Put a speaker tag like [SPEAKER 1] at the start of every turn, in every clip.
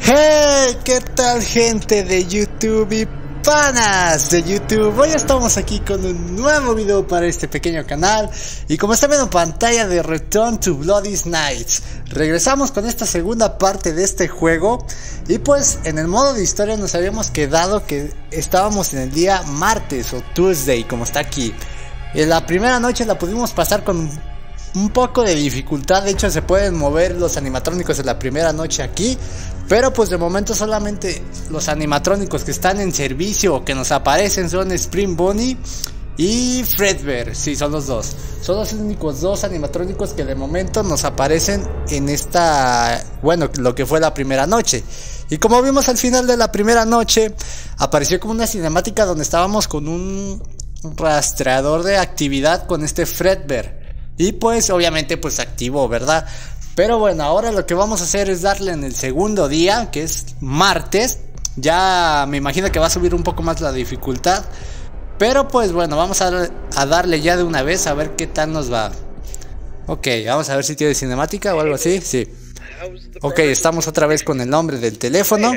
[SPEAKER 1] Hey, ¿qué tal, gente de YouTube y panas de YouTube? Hoy estamos aquí con un nuevo video para este pequeño canal. Y como están viendo en pantalla, de Return to Bloody Nights, regresamos con esta segunda parte de este juego. Y pues en el modo de historia nos habíamos quedado que estábamos en el día martes o Tuesday, como está aquí. En la primera noche la pudimos pasar con un poco de dificultad. De hecho, se pueden mover los animatrónicos en la primera noche aquí, pero pues de momento solamente los animatrónicos que están en servicio o que nos aparecen son Spring Bonnie y Fredbear. Sí, son los dos. Son los únicos dos animatrónicos que de momento nos aparecen en esta, bueno, lo que fue la primera noche. Y como vimos al final de la primera noche, apareció como una cinemática donde estábamos con un rastreador de actividad con este Fredbear. Y pues obviamente pues activó, ¿verdad? Pero bueno, ahora lo que vamos a hacer es darle en el segundo día, que es martes. Ya me imagino que va a subir un poco más la dificultad, pero pues bueno, vamos a darle ya de una vez a ver qué tal nos va. Ok, vamos a ver si tiene cinemática o algo así. Sí. Ok, estamos otra vez con el nombre del teléfono.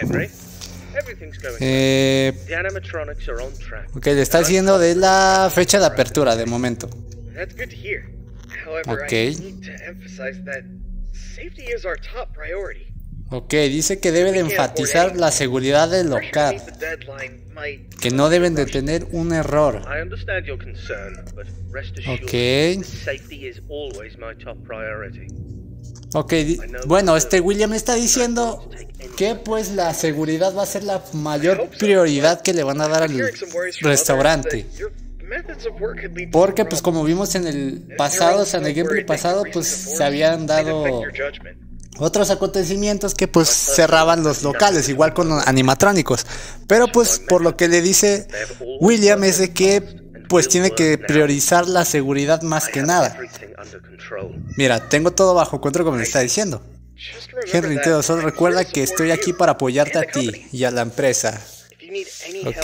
[SPEAKER 1] Ok, le está diciendo de la fecha de apertura de momento. Ok. Ok, dice que debe de enfatizar la seguridad del local, que no deben de tener un error. Ok. Ok, bueno, William está diciendo que pues la seguridad va a ser la mayor prioridad que le van a dar al restaurante. Porque pues como vimos en el pasado, o sea, en el gameplay pasado, pues se habían dado otros acontecimientos que pues cerraban los locales, igual con animatrónicos. Pero pues por lo que le dice William es de que pues tiene que priorizar la seguridad más que nada. Mira, tengo todo bajo control como le está diciendo. Henry, solo recuerda que estoy aquí para apoyarte a ti y a la empresa. Ok.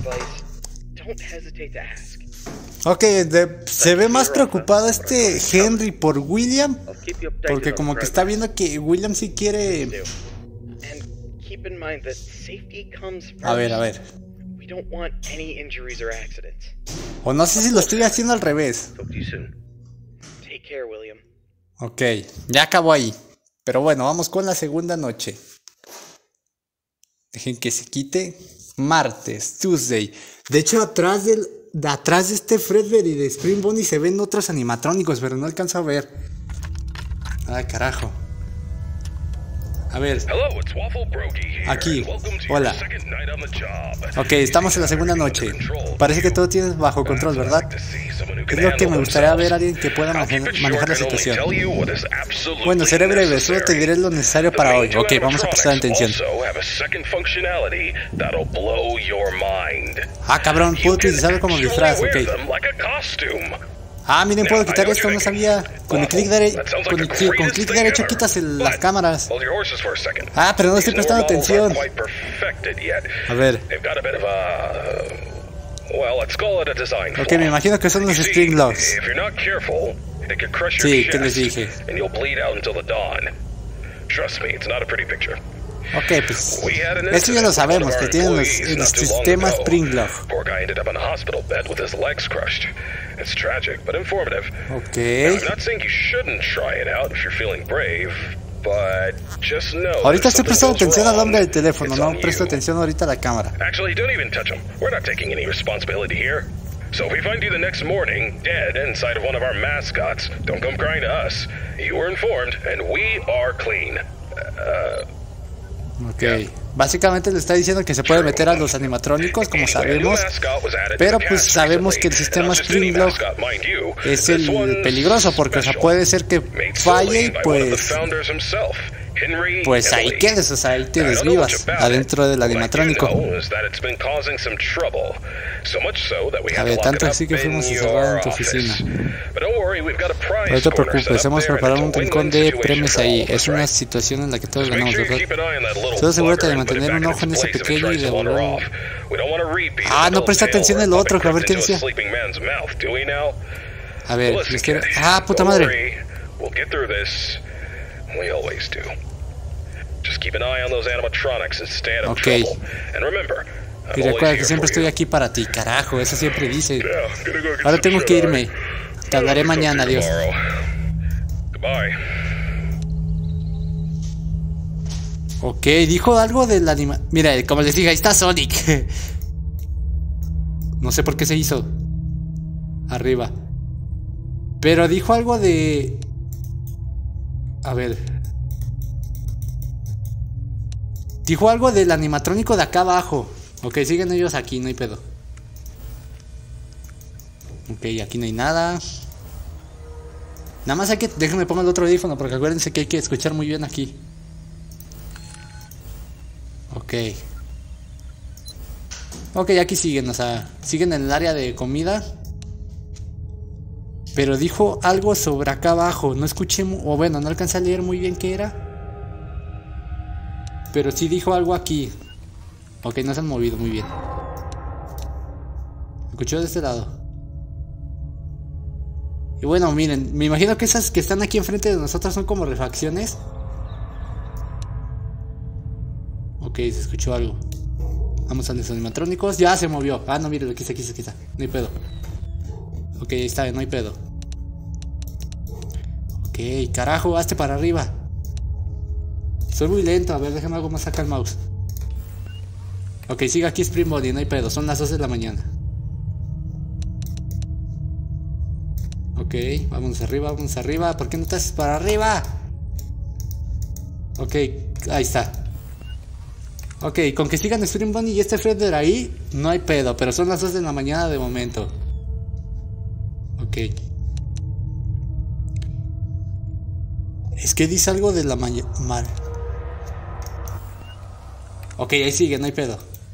[SPEAKER 1] Ok, se ve más preocupado Henry por William, porque como que está viendo que William sí quiere. A ver. O no sé si lo estoy haciendo al revés. Ok, ya acabó ahí. Pero bueno, vamos con la segunda noche. Dejen que se quite. Martes, Tuesday. De hecho, atrás de este Fredbear y de Spring Bonnie se ven otros animatrónicos, pero no alcanzo a ver. Ay, carajo. A ver. Aquí. Hola. Ok, estamos en la segunda noche. Parece que todo tienes bajo control, ¿verdad? Es lo que me gustaría ver a alguien que pueda manejar la situación. Bueno, seré breve, solo te diré lo necesario para hoy. Ok, vamos a prestar atención. Ah, cabrón, puedo utilizarlo como disfraz, ok. Ah, miren, puedo quitar esto, no sabía. Con clic derecho quitas las cámaras. Ah, pero no estoy prestando atención. A ver. Ok, me imagino que son los string locks. Sí, ¿qué les dije? Ok, pues eso ya lo sabemos, que tienen el sistema Spring Lock. Ok. Ahorita estoy prestando atención al hombre del teléfono, no presto atención ahorita a la cámara.
[SPEAKER 2] So if we find you the next morning, dead inside of one of our mascots, don't come crying to us. You were informed, and we are clean.
[SPEAKER 1] Ok, básicamente le está diciendo que se puede meter a los animatrónicos, como sabemos, pero pues sabemos que el sistema Spring Lock es el peligroso, porque o sea, puede ser que falle y pues ahí quedes, o sea, ahí te desvivas adentro del animatrónico. A ver, tanto así que fuimos encerrados en tu oficina. No te preocupes, hemos preparado un rincón de premios ahí. Es una situación en la que todos ganamos, ¿verdad? Solo asegúrate de mantener un ojo en ese pequeño y de volver. Ah, no presta atención el otro, a ver qué decía. A ver, les quiero. Ah, puta madre.
[SPEAKER 2] Just keep an eye on those animatronics and stay out of
[SPEAKER 1] Okay.
[SPEAKER 2] trouble. And remember,
[SPEAKER 1] Y
[SPEAKER 2] I'm
[SPEAKER 1] recuerda
[SPEAKER 2] always
[SPEAKER 1] que
[SPEAKER 2] here
[SPEAKER 1] siempre
[SPEAKER 2] for
[SPEAKER 1] estoy
[SPEAKER 2] you.
[SPEAKER 1] aquí para ti, carajo, eso siempre dice.
[SPEAKER 2] Yeah, gonna go get
[SPEAKER 1] Ahora
[SPEAKER 2] some
[SPEAKER 1] tengo que
[SPEAKER 2] shut-eye.
[SPEAKER 1] irme. Te hablaré mañana, adiós.
[SPEAKER 2] Tomorrow. Goodbye.
[SPEAKER 1] Ok, dijo algo del anima... Mira, como les dije, ahí está Sonic. No sé por qué se hizo arriba. Pero dijo algo de... A ver. Dijo algo del animatrónico de acá abajo. Ok, siguen ellos aquí, no hay pedo. Ok, aquí no hay nada. Nada más hay que... Déjenme pongo el otro audífono porque acuérdense que hay que escuchar muy bien aquí. Ok. Ok, aquí siguen, o sea, siguen en el área de comida. Pero dijo algo sobre acá abajo. No escuché, o bueno, no alcancé a leer muy bien qué era. Pero sí dijo algo aquí. Ok, no se han movido muy bien. Escuchó de este lado. Y bueno, miren, me imagino que esas que están aquí enfrente de nosotros son como refacciones. Ok, se escuchó algo. Vamos a los animatrónicos. Ya se movió. Ah, no, miren, aquí está. No hay pedo. Ok, ahí está, no hay pedo. Ok, carajo, hazte para arriba. Soy muy lento, a ver, déjame algo más acá el mouse. Ok, sigue aquí Spring Body, no hay pedo, son las 2 de la mañana. Ok, vámonos arriba. ¿Por qué no te haces para arriba? Ok, ahí está. Ok, con que sigan Spring Bonnie y este Fredbear ahí, no hay pedo, pero son las 2 de la mañana de momento. Ok. Es que dice algo de la mañana. Ok, ahí sigue, no hay pedo.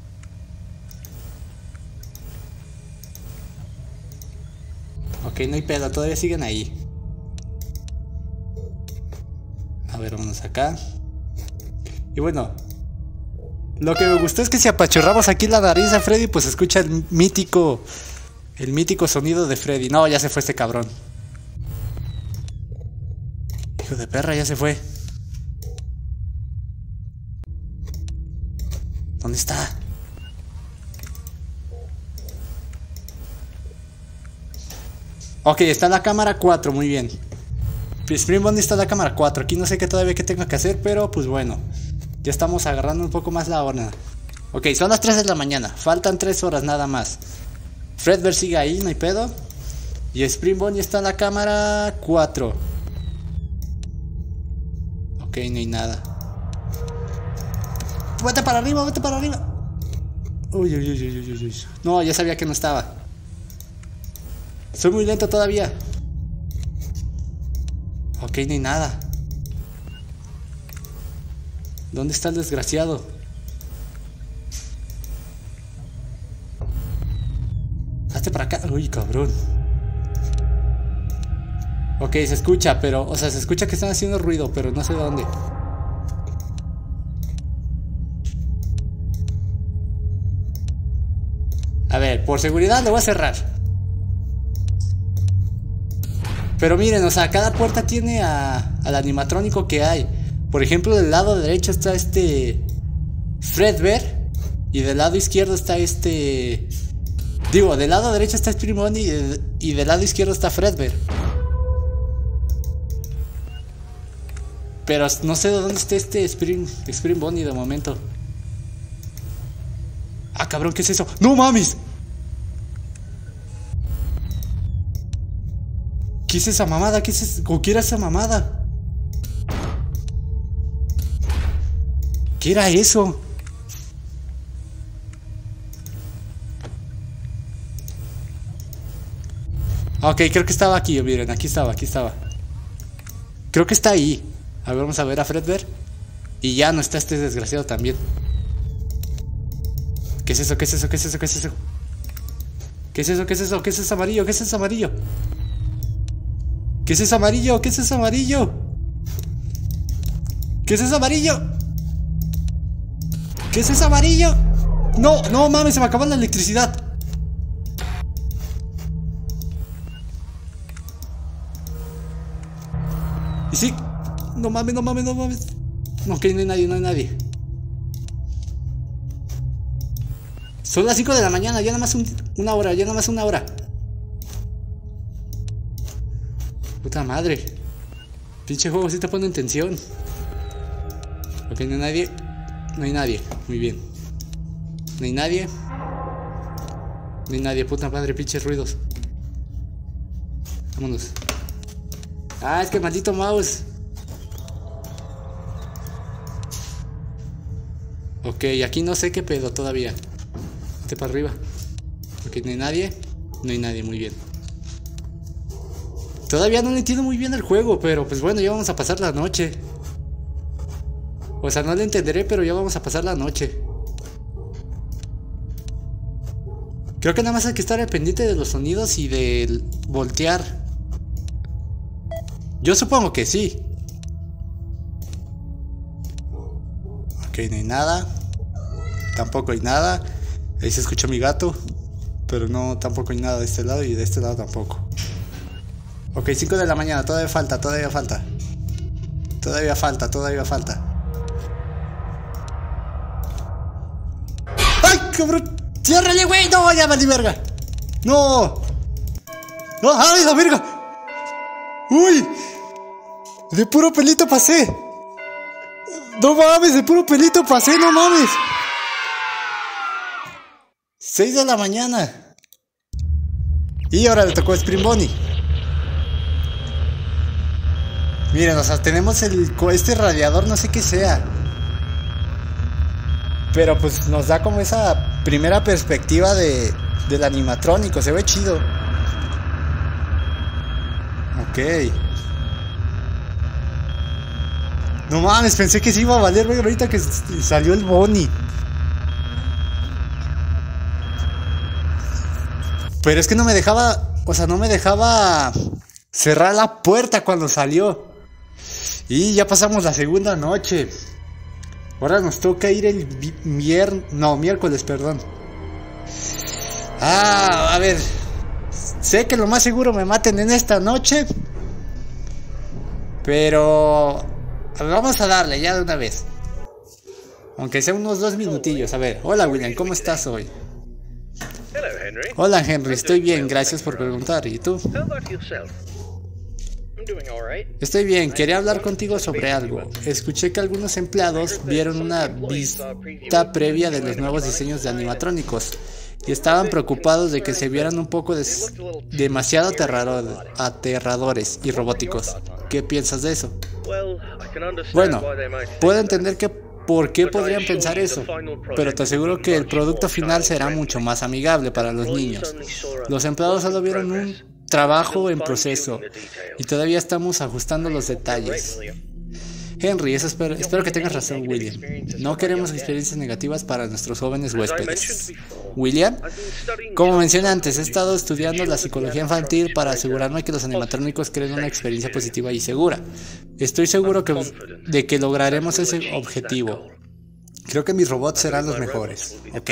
[SPEAKER 1] Ok, no hay pedo, todavía siguen ahí. A ver, vámonos acá. Y bueno, lo que me gustó es que si apachurramos aquí la nariz a Freddy, pues se escucha el mítico sonido de Freddy. No, ya se fue este cabrón. Hijo de perra, ya se fue. ¿Dónde está? Ok, está en la cámara 4, muy bien. Spring Bonnie está en la cámara 4. Aquí no sé qué todavía que tenga que hacer, pero pues bueno. Ya estamos agarrando un poco más la hora. Ok, son las 3 de la mañana. Faltan 3 horas nada más. Fredbear sigue ahí, no hay pedo. Y Spring Bonnie está en la cámara 4. Ok, no hay nada. Vete para arriba, vete para arriba. Uy, uy, uy, uy, uy, uy. No, ya sabía que no estaba. Soy muy lento todavía. Ok, no hay nada. ¿Dónde está el desgraciado? Hazte para acá. Uy, cabrón. Ok, se escucha, pero... O sea, se escucha que están haciendo ruido, pero no sé dónde. A ver, por seguridad lo voy a cerrar. Pero miren, o sea, cada puerta tiene al animatrónico que hay. Por ejemplo, del lado derecho está Fredbear. Y del lado izquierdo está Digo, del lado derecho está Spring Bonnie y del lado izquierdo está Fredbear. Pero no sé de dónde está Spring Bonnie de momento. Ah, cabrón, ¿qué es eso? ¡No mames! ¿Qué es esa mamada? ¿Qué es eso? ¿O qué era esa mamada? ¿Qué era eso? Ok, creo que estaba aquí, miren, aquí estaba. Creo que está ahí. A ver, vamos a ver a Fredbear. Y ya no está este desgraciado también. ¿Qué es eso? ¿Qué es eso? ¿Qué es eso? ¿Qué es eso? ¿Qué es eso? ¿Qué es eso? ¿Qué es eso amarillo? ¿Qué es eso amarillo? ¿Qué es eso amarillo? ¿Qué es eso amarillo? ¿Qué es eso amarillo? ¿Qué es eso amarillo? No, no mames, se me acabó la electricidad. Y sí. No mames, no mames, no mames. Ok, no hay nadie, no hay nadie. Son las 5 de la mañana, ya nada más una hora, ya nada más una hora. Puta madre. Pinche juego sí está poniendo en tensión. Ok, no hay nadie. No hay nadie, muy bien. No hay nadie. No hay nadie, puta madre, pinches ruidos. Vámonos. Ah, es que maldito mouse. Ok, aquí no sé qué pedo todavía. Este para arriba. Ok, no hay nadie. No hay nadie, muy bien. Todavía no le entiendo muy bien el juego, pero pues bueno, ya vamos a pasar la noche. O sea, no le entenderé, pero ya vamos a pasar la noche. Creo que nada más hay que estar al pendiente de los sonidos y de voltear. Yo supongo que sí. Ok, no hay nada. Tampoco hay nada. Ahí se escucha mi gato. Pero no, tampoco hay nada de este lado y de este lado tampoco. Ok, 5 de la mañana, todavía falta, todavía falta. Todavía falta, todavía falta. ¡Ay, cabrón! ¡Ciérrale, güey! ¡No, ya valí verga! ¡No! ¡No, ay, la verga! ¡Uy! De puro pelito pasé. No mames, de puro pelito pasé, no mames. 6 de la mañana. Y ahora le tocó a Spring Bonnie. Miren, o sea, tenemos este radiador, no sé qué sea. Pero pues nos da como esa primera perspectiva del animatrónico, se ve chido. Ok. No mames, pensé que sí iba a valer, güey, ahorita que salió el Bonnie. Pero es que no me dejaba, o sea, no me dejaba cerrar la puerta cuando salió. Y ya pasamos la segunda noche. Ahora nos toca ir el miércoles, perdón. A ver. Sé que lo más seguro me maten en esta noche. Pero vamos a darle ya de una vez. Aunque sea unos 2 minutillos. A ver, hola William, ¿cómo estás hoy? Hola Henry, estoy bien, gracias por preguntar. ¿Y tú? Estoy bien, quería hablar contigo sobre algo. Escuché que algunos empleados vieron una vista previa de los nuevos diseños de animatrónicos y estaban preocupados de que se vieran un poco demasiado aterradores y robóticos. ¿Qué piensas de eso? Bueno, puedo entender por qué podrían pensar eso, pero te aseguro que el producto final será mucho más amigable para los niños. Los empleados solo vieron un trabajo en proceso y todavía estamos ajustando los detalles. Henry, eso espero que tengas razón, William. No queremos experiencias negativas para nuestros jóvenes huéspedes. William, como mencioné antes, he estado estudiando la psicología infantil para asegurarme que los animatrónicos creen una experiencia positiva y segura. Estoy seguro de que lograremos ese objetivo. Creo que mis robots serán los mejores. Ok.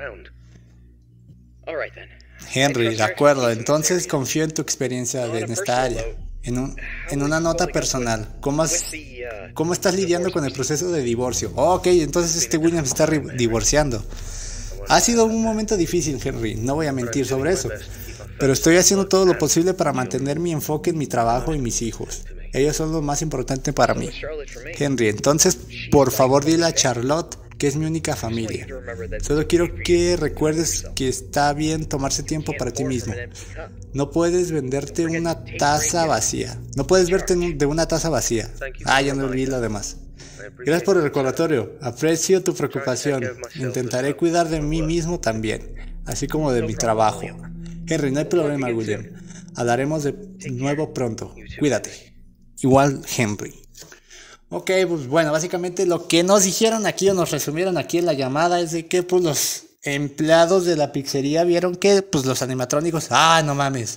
[SPEAKER 1] Henry, de acuerdo, entonces confío en tu experiencia en esta área. En una nota personal, ¿cómo estás lidiando con el proceso de divorcio? Ok, entonces este William se está divorciando. Ha sido un momento difícil, Henry, no voy a mentir sobre eso. Pero estoy haciendo todo lo posible para mantener mi enfoque en mi trabajo y mis hijos. Ellos son lo más importante para mí. Henry, entonces, por favor dile a Charlotte que es mi única familia. Solo quiero que recuerdes que está bien tomarse tiempo para ti mismo. No puedes venderte una taza vacía. No puedes verte de una taza vacía. Ya no olvidé lo demás. Gracias por el recordatorio. Aprecio tu preocupación. Intentaré cuidar de mí mismo también, así como de mi trabajo. Henry, no hay problema, William. Hablaremos de nuevo pronto. Cuídate. Igual, Henry. Ok, pues bueno, básicamente lo que nos dijeron aquí o nos resumieron aquí en la llamada es de que pues los empleados de la pizzería vieron que pues los animatrónicos... no mames.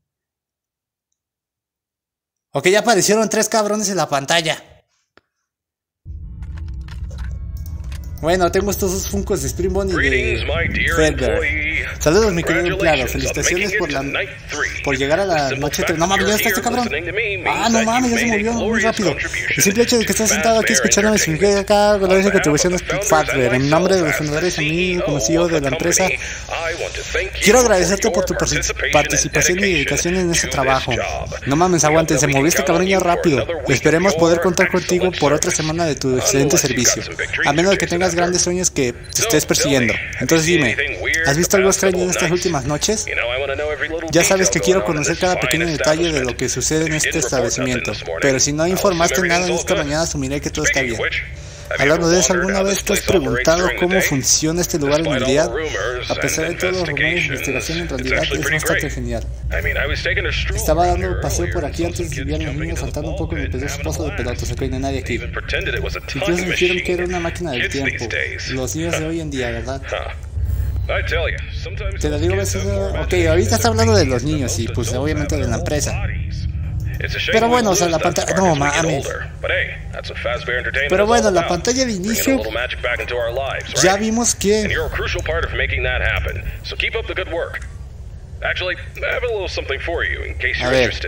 [SPEAKER 1] Ok, ya aparecieron 3 cabrones en la pantalla. Bueno, tengo estos dos Funkos de Spring Bonnie y de Fredbear. Saludos, mi querido empleado. Felicitaciones por llegar a la noche 3. No mames, ya está este cabrón. Ah, no mames, ya se movió muy rápido. El simple hecho de que estés sentado aquí escuchándome significa acá con la contribución de Fredbear. En nombre de los fundadores, amigo, como CEO de la empresa, quiero agradecerte por tu participación y dedicación en este trabajo. No mames, aguanten, se movió este cabrón ya rápido. Esperemos poder contar contigo por otra semana de tu excelente servicio. A menos de que tengas grandes sueños que te estés persiguiendo. Entonces dime, ¿has visto algo extraño en estas últimas noches? Ya sabes que quiero conocer cada pequeño detalle de lo que sucede en este establecimiento, pero si no informaste nada en esta mañana, asumiré que todo está bien. Hablando de eso, ¿alguna vez te has preguntado cómo funciona este lugar en realidad? A pesar de todos los rumores de investigación, en realidad es bastante genial. Estaba dando paseo por aquí antes de enviar a los niños saltando un poco en el precioso pozo de pelotas. Ok, no hay nadie aquí. Incluso dijeron que era una máquina del tiempo. Los niños de hoy en día, ¿verdad? Te lo digo a veces. Ok, ahorita está hablando de los niños y pues obviamente de la empresa. Pero bueno, o sea, la pantalla... No mames. Pero bueno, la pantalla de inicio... Ya vimos que... A ver.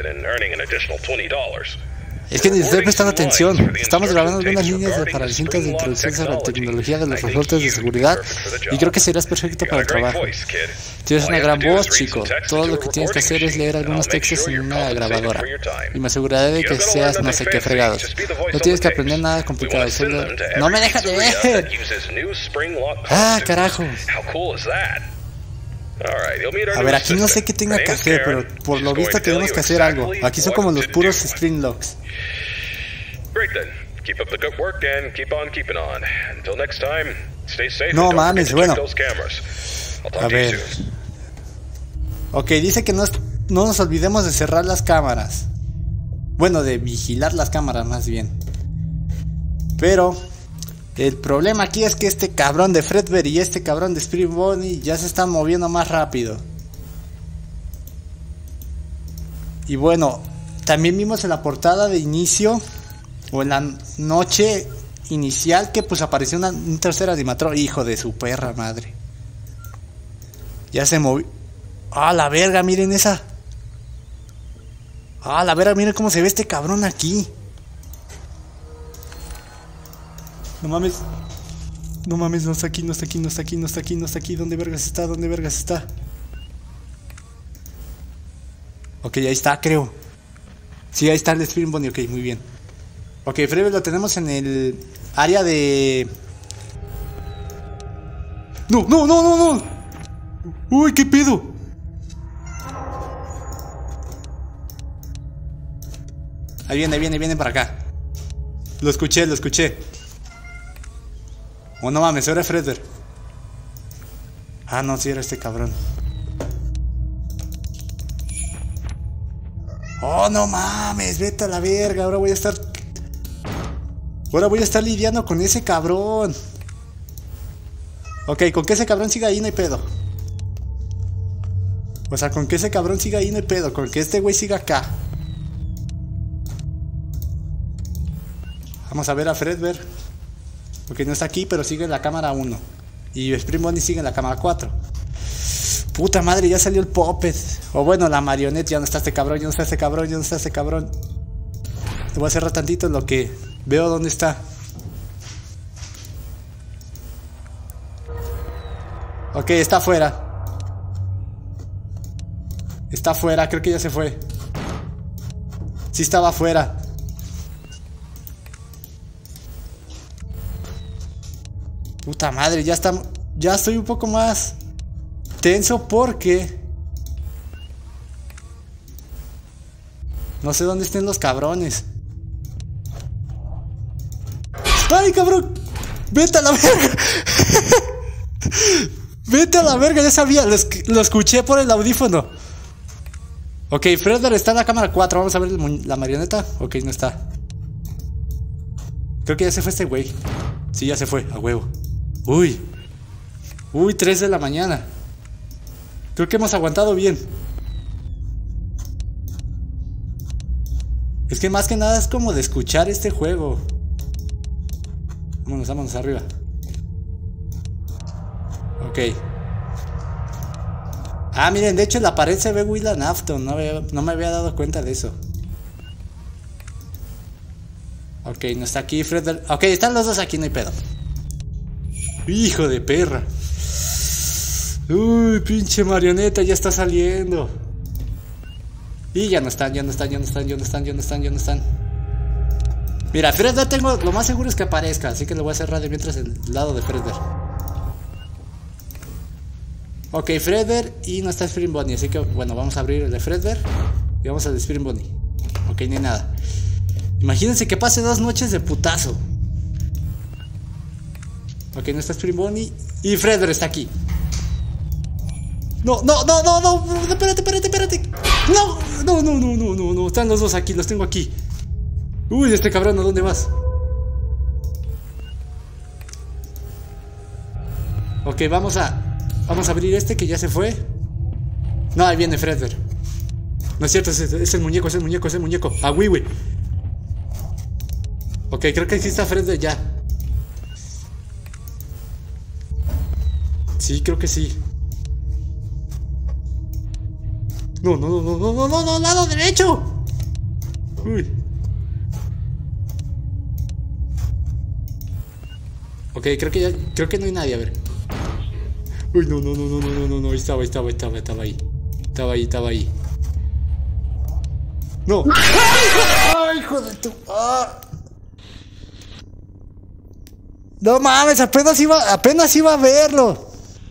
[SPEAKER 1] Es que ni estoy prestando atención. Estamos grabando algunas líneas para las cintas de introducción sobre la tecnología de los resortes de seguridad y creo que serás perfecto para el trabajo. Tienes una gran voz, chico. Todo lo que tienes que hacer es leer algunos textos en una grabadora y me aseguraré de que seas no sé qué fregados. No tienes que aprender nada complicado, solo... ¡No me dejas de ver! ¡Ah, carajo! A ver, aquí no sé qué tenga que hacer, pero por lo visto tenemos que hacer algo. Aquí son como los puros string locks. No mames, bueno. A ver. Ok, dice que no nos olvidemos de cerrar las cámaras. Bueno, de vigilar las cámaras más bien. Pero... el problema aquí es que este cabrón de Fredbear y este cabrón de Spring Bonnie ya se están moviendo más rápido. Y bueno, también vimos en la portada de inicio, o en la noche inicial, que pues apareció un tercer animatrón. Hijo de su perra madre. Ya se movió. ¡Ah, la verga! Miren esa. ¡Ah, la verga! Miren cómo se ve este cabrón aquí. No mames. No mames, no está aquí, no está aquí, no está aquí, no está aquí, no está aquí. ¿Dónde vergas está? ¿Dónde vergas está? Ok, ahí está, creo. Sí, ahí está el Spring Bonnie, ok, muy bien. Ok, Fredbear lo tenemos en el área de... ¡No, no, no, no, no! ¡Uy, qué pedo! Ahí viene para acá. Lo escuché, lo escuché. Oh, no mames, ahora es Fredbear. Ah, no, sí era este cabrón. Oh, no mames, vete a la verga. Ahora voy a estar lidiando con ese cabrón. Ok, con que ese cabrón siga ahí no hay pedo. O sea, con que ese cabrón siga ahí no hay pedo. Con que este güey siga acá. Vamos a ver a Fredbear. Porque no está aquí, pero sigue en la cámara 1. Y Spring Bonnie sigue en la cámara 4. Puta madre, ya salió el Puppet. O bueno, la marioneta. Ya no está este cabrón, ya no está este cabrón, ya no está este cabrón. Te voy a cerrar tantito en lo que veo dónde está. Ok, está afuera. Está afuera, creo que ya se fue. Sí estaba afuera. Puta madre, ya estoy un poco más tenso porque no sé dónde estén los cabrones. ¡Ay, cabrón! ¡Vete a la verga! ¡Vete a la verga! Ya sabía, lo escuché por el audífono. Ok, Fredbear está en la cámara 4. Vamos a ver la marioneta. Ok, no está. Creo que ya se fue este güey. Sí, ya se fue, a huevo. Uy, 3 de la mañana. Creo que hemos aguantado bien. Es que más que nada es como de escuchar este juego. Vámonos arriba. Ok. Ah, miren, de hecho la pared se ve William Afton. No me había dado cuenta de eso. Ok, no está aquí Fred. Ok, están los dos aquí, no hay pedo. Hijo de perra. Uy, pinche marioneta, ya está saliendo. Y ya no están. Mira, Fredbear tengo, lo más seguro es que aparezca, así que lo voy a cerrar de mientras el lado de Fredbear. Ok, Fredbear y no está Spring Bonnie, así que bueno, vamos a abrir el de Fredbear y vamos al de Spring Bonnie. Ok, ni nada. Imagínense que pase 2 noches de putazo. Ok, no está Spring Bonnie y Fredbear está aquí. No, espérate. No, están los dos aquí, los tengo aquí. Uy, este cabrón, ¿a dónde vas? Ok, vamos a abrir este que ya se fue. No, ahí viene Fredbear. No es cierto, es el muñeco, Ah, güey. Ok, creo que aquí está Fredbear ya. Sí, creo que sí. No, lado derecho. Uy. Ok, creo que no hay nadie, a ver. Uy, no, estaba ahí. No. ¡Ay, hijo de tu! ¡Ah! No mames, apenas iba a verlo.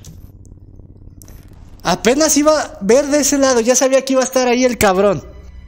[SPEAKER 1] Apenas iba a ver de ese lado, ya sabía que iba a estar ahí el cabrón.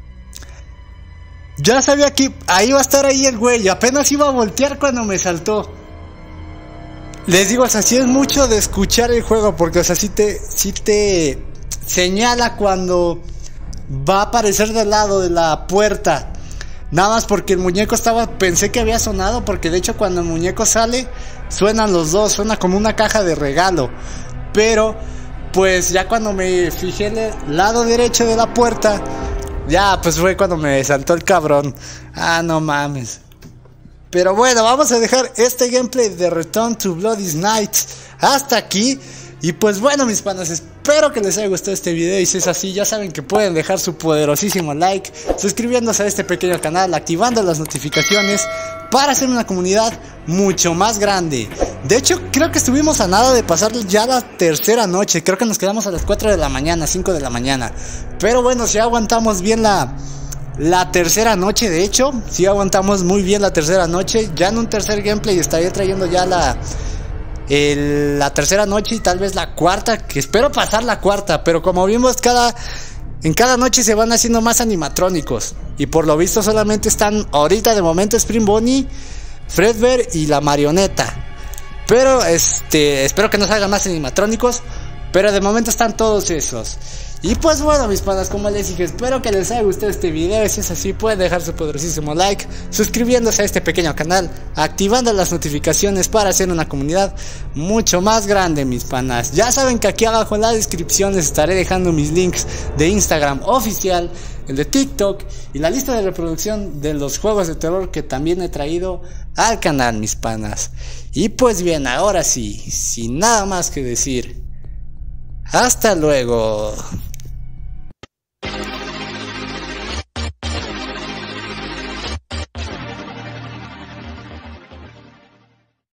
[SPEAKER 1] Ya sabía que ahí iba a estar ahí el güey, apenas iba a voltear cuando me saltó. Les digo, o sea, sí es mucho de escuchar el juego, porque o sea, sí te señala cuando va a aparecer del lado de la puerta. Nada más porque el muñeco pensé que había sonado, porque de hecho cuando el muñeco sale, suenan los dos, suena como una caja de regalo. Pero pues ya cuando me fijé en el lado derecho de la puerta, ya pues fue cuando me saltó el cabrón. Ah, no mames. Pero bueno, vamos a dejar este gameplay de Return to Bloody Nights hasta aquí. Y pues bueno, mis panas, espero que les haya gustado este video. Y si es así, ya saben que pueden dejar su poderosísimo like, suscribiéndose a este pequeño canal, activando las notificaciones para hacer una comunidad mucho más grande. De hecho, creo que estuvimos a nada de pasar ya la tercera noche. Creo que nos quedamos a las 4 de la mañana, 5 de la mañana. Pero bueno, si aguantamos bien la tercera noche, de hecho, si aguantamos muy bien la tercera noche. Ya en un tercer gameplay estaría trayendo ya la tercera noche y tal vez la cuarta, que espero pasar la cuarta. Pero como vimos, en cada noche se van haciendo más animatrónicos. Y por lo visto solamente están ahorita de momento Spring Bonnie, Fredbear y la marioneta. Pero espero que no salgan más animatrónicos. Pero de momento están todos esos. Y pues bueno, mis panas, como les dije, espero que les haya gustado este video. Si es así, pueden dejar su poderosísimo like, suscribiéndose a este pequeño canal, activando las notificaciones para hacer una comunidad mucho más grande, mis panas. Ya saben que aquí abajo en la descripción les estaré dejando mis links de Instagram oficial, el de TikTok y la lista de reproducción de los juegos de terror que también he traído al canal, mis panas. Y pues bien, ahora sí, sin nada más que decir, hasta luego.